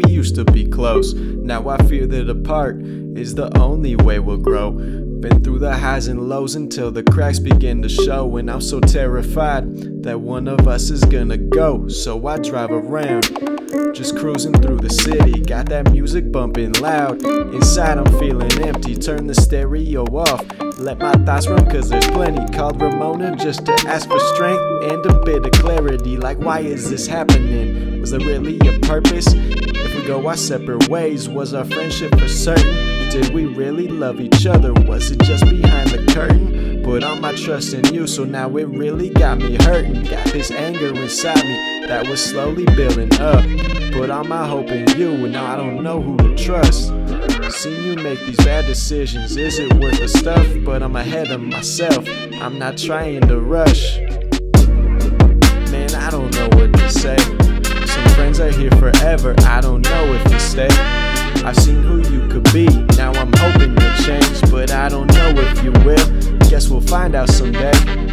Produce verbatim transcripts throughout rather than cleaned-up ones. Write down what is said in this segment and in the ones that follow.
used to be close. Now I fear that apart is the only way we'll grow. Been through the highs and lows until the cracks begin to show, and I'm so terrified that one of us is gonna go. So I drive around, just cruising through the city, got that music bumping loud. Inside I'm feeling empty, turn the stereo off, let my thoughts run cause there's plenty. Called Ramona just to ask for strength and a bit of clarity, like why is this happening? Was there really a purpose? If we go our separate ways, was our friendship for certain? Did we really love each other? Was it just behind the curtain? Put all my trust in you, so now it really got me hurting. Got this anger inside me that was slowly building up. Put all my hope in you, and now I don't know who to trust. Seen you make these bad decisions, is it worth the stuff? But I'm ahead of myself, I'm not trying to rush. Man, I don't know what to say. Some friends are here forever, I don't know if you stay. I've seen who you could be, now I'm hoping you'll change, but I don't know if you will. Guess we'll find out someday.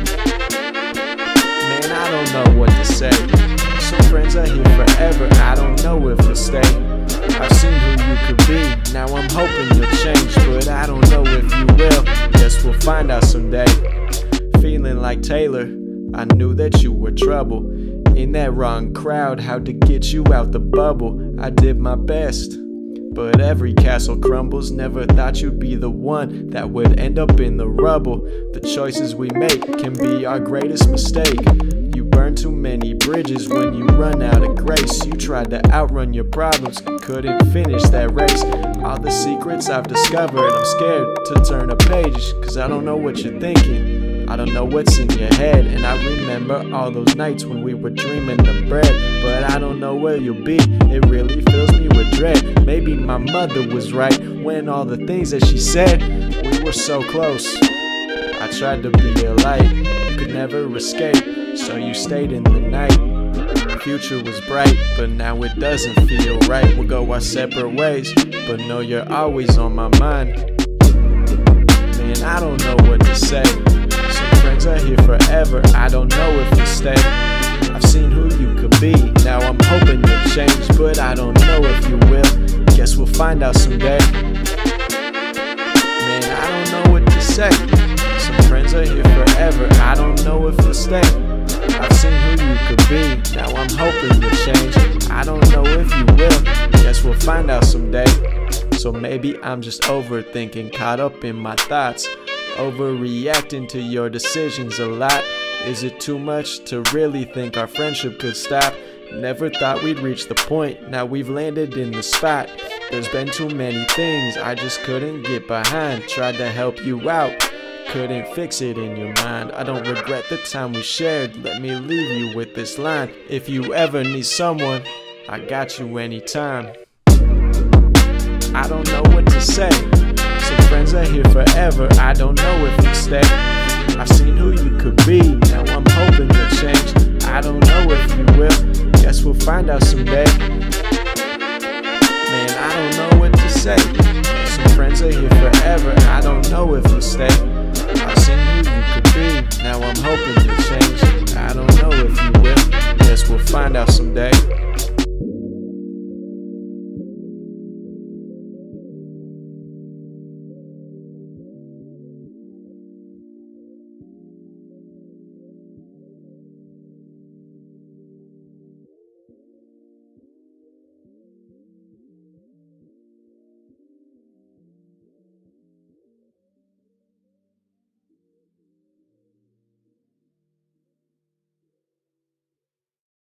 Man, I don't know what to say. Some friends are here forever, I don't know if you'll stay. I've seen who you could be, now I'm hoping you'll change, but I don't know if you will. Guess we'll find out someday. Feeling like Taylor, I knew that you were trouble. In that wrong crowd, how to get you out the bubble. I did my best, but every castle crumbles. Never thought you'd be the one that would end up in the rubble. The choices we make can be our greatest mistake. You burn too many bridges when you run out of grace. You tried to outrun your problems, couldn't finish that race. All the secrets I've discovered, I'm scared to turn a page, cause I don't know what you're thinking, I don't know what's in your head. And I remember all those nights when we were dreaming of bread, but I don't know where you'll be, it really fills me with dread. Maybe my mother was right when all the things that she said. We were so close, I tried to be a light, you could never escape, so you stayed in the night. The future was bright, but now it doesn't feel right. We'll go our separate ways, but know you're always on my mind. Man, I don't know what to say. Some friends are here forever, I don't know if you stay. I've seen who you could be, now I'm hoping you'll change, but I don't know if you will. Guess we'll find out someday. Man, I don't know what to say. Some friends are here forever, I don't know if you'll stay. I've seen who you could be, now I'm hoping you'll change. I don't know if you will, guess we'll find out someday. So maybe I'm just overthinking, caught up in my thoughts, overreacting to your decisions a lot. Is it too much to really think our friendship could stop? Never thought we'd reach the point, now we've landed in the spot. There's been too many things I just couldn't get behind. Tried to help you out, couldn't fix it in your mind. I don't regret the time we shared, let me leave you with this line. If you ever need someone, I got you anytime. I don't know what to say. Some friends are here forever, I don't know if you stay. I've seen who you could be, now I'm hoping you'll change. I don't know if you will, guess we'll find out someday. Man, I don't know what to say. Some friends are here forever, I don't know if you'll stay. I've seen who you could be, now I'm hoping